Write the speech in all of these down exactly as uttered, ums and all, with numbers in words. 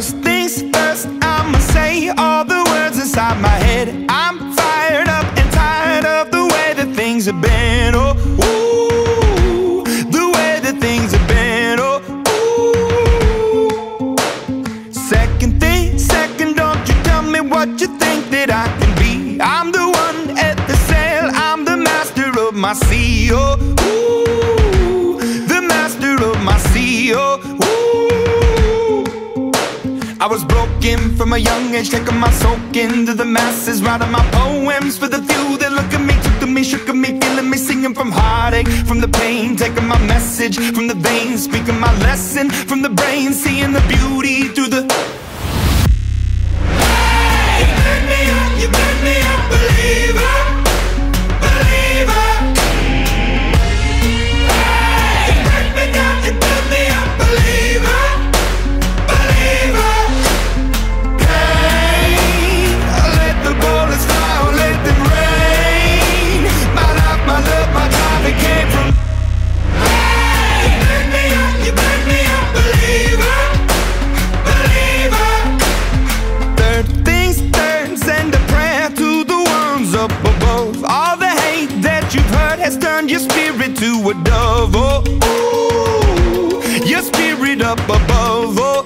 First things first, I'ma say all the words inside my head. I'm fired up and tired of the way that things have been. Oh, ooh, the way that things have been. Oh, ooh. Second thing, second, don't you tell me what you think that I can be. I'm the one at the sail, I'm the master of my sea. Oh, ooh, the master of my sea. Oh, ooh. I was broken from a young age, taking my soak into the masses, writing my poems for the few that look at me, took to me, shook at me, feeling me, singing from heartache, from the pain, taking my message from the veins, speaking my lesson from the brain, seeing the beauty through the... Hey, you burn me up, you burn me up, believer, believer. Hey, you burn me down, you burn me up, believer. Has turned your spirit to a dove. Oh, ooh, your spirit up above. Oh,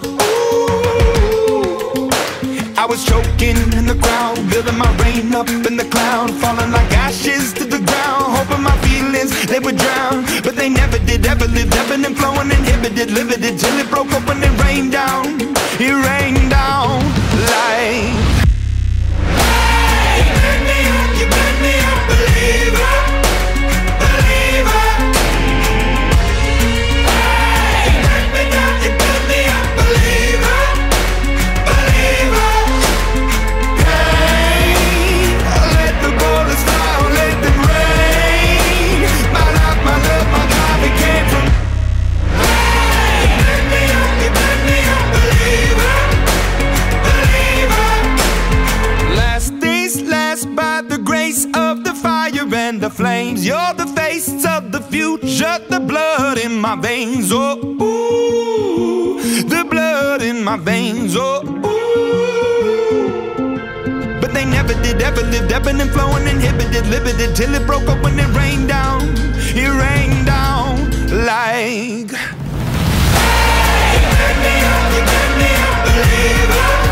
ooh. I was choking in the crowd, building my rain up in the cloud, falling like ashes to the ground, hoping my feelings, they would drown. But they never did, ever lived, ebbing and flowing, inhibited, limited, till it broke up when it rained down. It rained down like... Hey, you burn me up, you burn me up, believer. And the flames, you're the face of the future, the blood in my veins. Oh, ooh, the blood in my veins. Oh, ooh. But they never did, ever lived, ebbing and flowing, inhibited, limited, till it broke up when it rained down. It rained down like... Hey, you burn me up, you burn me up, believer.